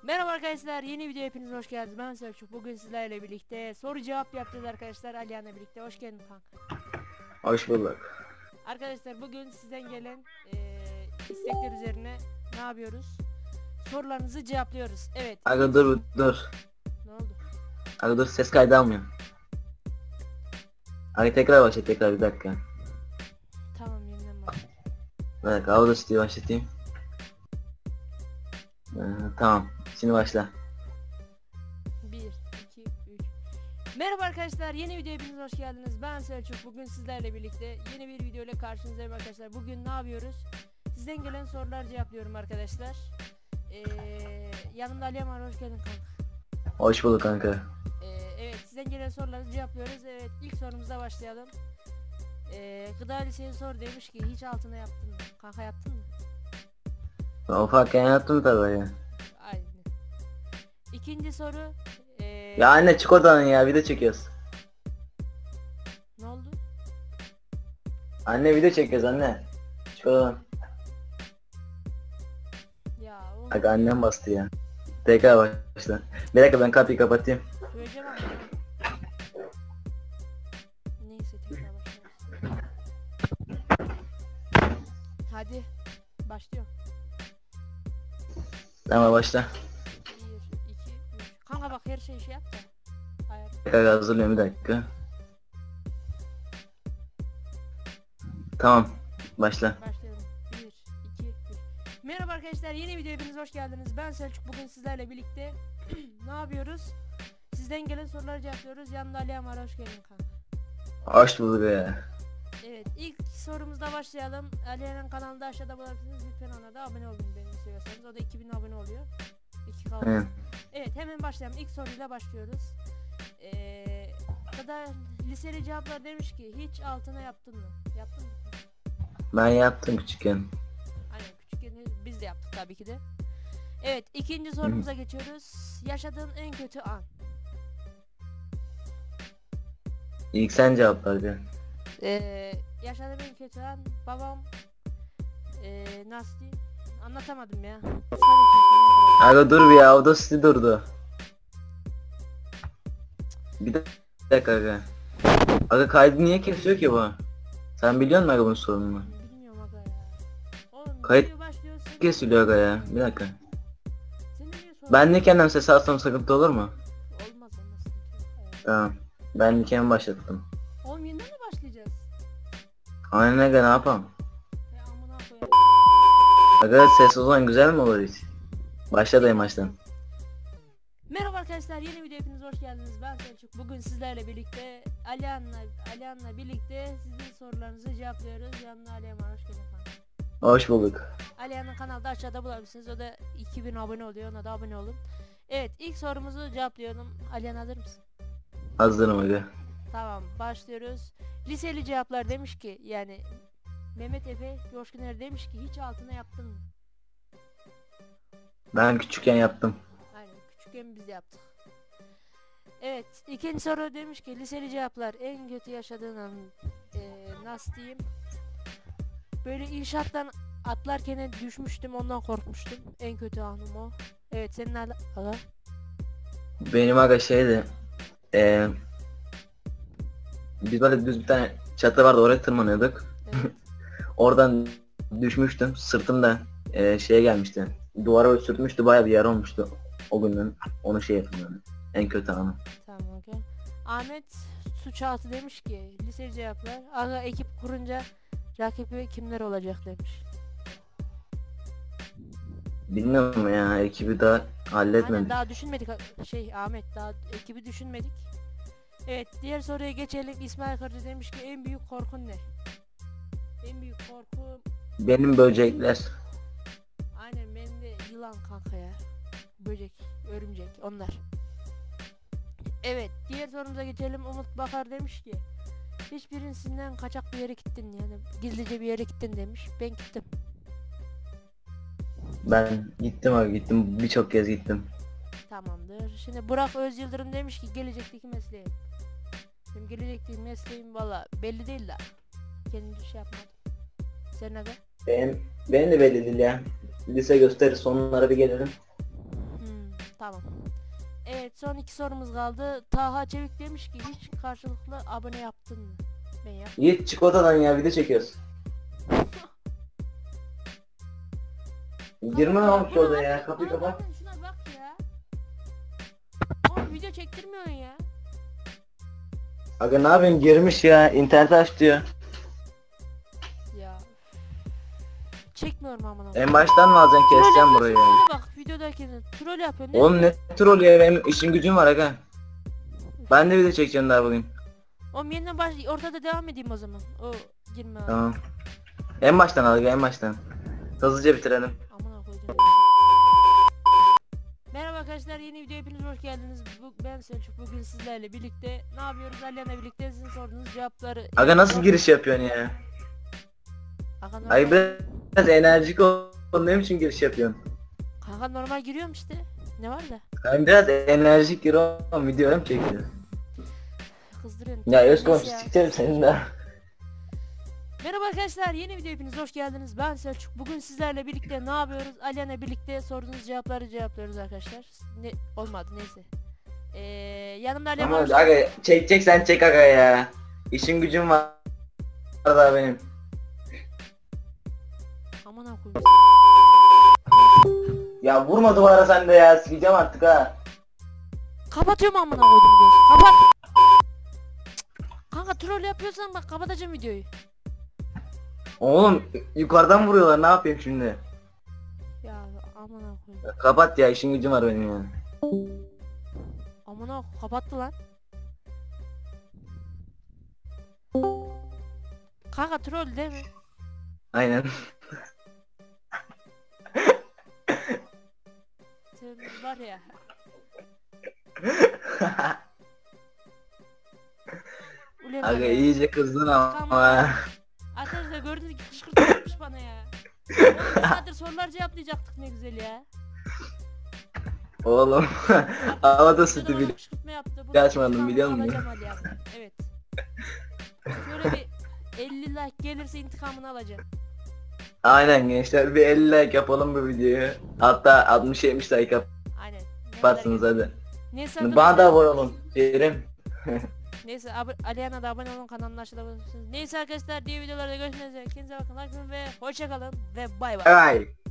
Merhaba arkadaşlar, yeni video hepiniz hoş geldiniz. Ben Selçuk. Bugün sizlerle birlikte soru cevap yapacağız arkadaşlar. Alihan'la birlikte. Hoş geldin kanka. Hoş bulduk. Arkadaşlar bugün sizden gelen istekler üzerine ne yapıyoruz? Sorularınızı cevaplıyoruz. Evet. Aga dur. Ne oldu? Aga dur, ses kaydı almıyor. Aga tekrar başlat, tekrar bir dakika. Tamam, yeniden bak. Bir dakika, Audacity başlatayım. Tamam, şimdi başla. 1, 2, 3. Merhaba arkadaşlar, yeni video hepiniz hoş geldiniz. Ben Selçuk. Bugün sizlerle birlikte yeni bir video ile karşınızdayım arkadaşlar. Bugün ne yapıyoruz? Sizden gelen sorular cevaplıyorum arkadaşlar. Yanımda Alihan var, hoş geldin kanka. Hoş bulduk kanka. Evet, sizden gelen soruları cevaplıyoruz. Evet, ilk sorumuza başlayalım. Gıda liseye sor demiş ki hiç altına yaptın mı? Kanka yaptın mı? Ufakken yaptım tabii ya. Aynen. İkinci soru. Ya anne çık oradan ya, video çekiyoruz. Ne oldu? Anne video çekiyoruz anne. Çık oradan. Ya oğlum. Aga annem bastı ya. Tekrar başla. Bir dakika, ben kapıyı kapatayım. Söyleyeceğim ama. Neyse, tekrar başlarız. Hadi. Başlıyorum. Tamam başla. 1, 2, 3. Kanka bak, her şeyi şey yap da. Ayar. Tekrar hazırlıyorum, bir dakika. Tamam, başla. Başlayalım. 1, 2, 3. Merhaba arkadaşlar, yeni video hepiniz hoş geldiniz. Ben Selçuk. Bugün sizlerle birlikte ne yapıyoruz? Sizden gelen soruları cevaplıyoruz. Yanımda Alihan var, hoş geldin kanka. Hoş bulduk ya. Evet, ilk sorumuzda başlayalım. Alihan'ın kanalında aşağıda bulabilirsiniz. Lütfen ona da abone olun beni seviyorsanız. O da 2000 abone oluyor. 2 kaldı. Hı. Evet, hemen başlayalım. İlk soruyla başlıyoruz. Kadar liseli cevaplar demiş ki hiç altına yaptın mı? Yaptın mı? Ben yaptım küçükken. Aynen, küçükken biz de yaptık tabii ki de. Evet, ikinci sorumuza geçiyoruz. Yaşadığın en kötü an. İlk sen cevap ver. Yaşadığım en kötü an babam nasıl diyeyim? Anlatamadım ya. Sadece Aga dur bir ya, Audacity durdu. Bir dakika aga. Aga kaydı niye kesiyor ki bu? Sen biliyor musun aga bunun sorununu? bilmiyorum aga ya. Oğlum Kayıt video başlıyor, sen kesiliyor aga ya. Bir dakika. niye sorun? Ben de kendim ses alsam sıkıntı olur mu? Olmaz, sıkıntı yok. Tamam. Ben de kendim başlattım. Oğlum yeniden mi başlayacağız? Aynen aga, ne yapalım? Ya amına koyayım. Aga ses o zaman güzel mi olur hiç? Başla dayım baştan. Merhaba arkadaşlar, yeni video hepiniz hoş geldiniz. Ben Selçuk. Bugün sizlerle birlikte Alihan'la birlikte sizin sorularınızı cevaplıyoruz. Yanımda Alihan var, hoş geldin kanka. Hoş bulduk. Alihan'ın kanalda aşağıda bulabilirsiniz. O da 2000 abone oluyor. Ona da abone olun. Evet, ilk sorumuzu cevaplıyorum. Alihan, hazır mısın? Hazırım aga. Tamam, başlıyoruz. Liseli cevaplar demiş ki, yani Mehmet Efe Coşkuner demiş ki hiç altına yaptın mı? Ben küçükken yaptım. Aynen, küçükken biz de yaptık. Evet, ikinci soru demiş ki liseli cevaplar en kötü yaşadığın an nasıl diyeyim? Böyle inşaattan atlarken düşmüştüm, ondan korkmuştum. En kötü anım o. Evet, senin aga. Benim aga şeydi. Biz böyle düz bir tane çatı vardı, oraya tırmanıyorduk. Evet. Oradan düşmüştüm. Sırtımda şeye gelmişti. Duvara sürtmüştü, bayağı bir yara olmuştu o günden. Onu şey yaptım yani. En kötü anı. Tamam, okey. Ahmet Suçaltı demiş ki liseli cevaplar. Aga ekip kurunca rakibi kimler olacak demiş. Bilmiyorum ya, ekibi daha Aynen, halletmedik. daha düşünmedik Ahmet, daha ekibi düşünmedik. Evet, diğer soruya geçelim. İsmail Kırcı demiş ki en büyük korkun ne? En büyük korku Benim böcekler. aynen benim de yılan kanka ya. Böcek, örümcek, onlar. Evet, diğer sorumuza geçelim. Umut Bakar demiş ki hiçbirisinden kaçak bir yere gittin, yani gizlice bir yere gittin demiş. Ben gittim. Ben gittim abi, gittim, birçok kez gittim. Tamamdır. Şimdi Burak Öz Yıldırım demiş ki gelecekteki mesleğim. Benim gelecekteki mesleğim valla belli değil de. Kendim şey yapmadım. Sen aga? Benim de belli değil ya. Lise gösterir, sonlara bir gelirim. Tamam. Evet, son 2 sorumuz kaldı. Taha Çevik demiş ki hiç karşılıklı abone yaptın mı? Ben yaptım. Yiğit çık odadan ya, video çekiyoruz. Girme lan şu odaya, kapıyı kapat. Şuna bak ya. Oğlum video çektirmiyorsun ya. Aga ne yapayım, girmiş ya, interneti aç diyor. Ya. Çekmiyorum amına. En baştan mı alacaksın, keseceğim burayı ya. Bak videodaki troll yapıyorsun. Oğlum ne troll ya, benim işim gücüm var aga. Ben de video çekeceğim daha bugün. Oğlum yeniden ortada devam edeyim o zaman. O girme abi. Tamam. En baştan al, en baştan. Hızlıca bitirelim. Amına koydum. Merhaba arkadaşlar, yeni videoya hepiniz hoş geldiniz. Ben Selçuk, bugün sizlerle birlikte ne yapıyoruz? Ali'yle birlikte sizin sorduğunuz cevapları. Aga nasıl giriş yapıyorsun ya? Kanka normal, Ay biraz enerjik ol, ne biçim giriş yapıyorsun? kanka normal giriyorum işte. Ne var da? Ben biraz enerjik gir oğlum, videoya mı çekiyorsun? Kızdırıyorsun. Ya Özkom, Neyse ya. sikerim senin de. Merhaba arkadaşlar, yeni videoya hepiniz hoş geldiniz. Ben Selçuk. Bugün sizlerle birlikte ne yapıyoruz? Ali'yle birlikte sorduğunuz cevapları cevaplıyoruz arkadaşlar. Ne olmadı neyse. Yanımda Ali Ama var. aga çekeceksen çek aga ya. İşim gücüm var daha benim. Aman ha koyayım. Ya vurma duvara sen de ya, sileceğim artık ha. Kapatıyorum amına koydum diyorsun. Kapat. Kanka troll yapıyorsan bak kapatacağım videoyu. Oğlum yukarıdan vuruyorlar, ne yapayım şimdi? Ya amına koyayım. Kapat ya, işim gücüm var benim ya. Amına kapattı lan. Kanka troll değil mi? Aynen. Sen var ya. Ulan var Aga ya. iyice kızdın ama. Tamam. Arkadaşlar gördünüz ki kışkırtma yapmış bana ya. Oğlum bir saattir sorular cevaplayacaktık, ne güzel ya. Oğlum havada sütü Videoda bana bile kışkırtma yaptı. Bu açmadım, intikamını biliyor musun? alacağım Ali abi. Evet. Şöyle bir 50 like gelirse intikamını alacağım. Aynen gençler, bir 50 like yapalım bu videoyu. Hatta 60-70 like Aynen. Ne yaparsınız kadar- hadi. Neyse Bana da abone olun. Yerim. Neyse Aliyan'a da abone olun, kanalına açılabilirsiniz. Neyse arkadaşlar, diğer videolarda görüşmek üzere. Kendinize bakın, like ve hoşça kalın ve bay bay. Bye.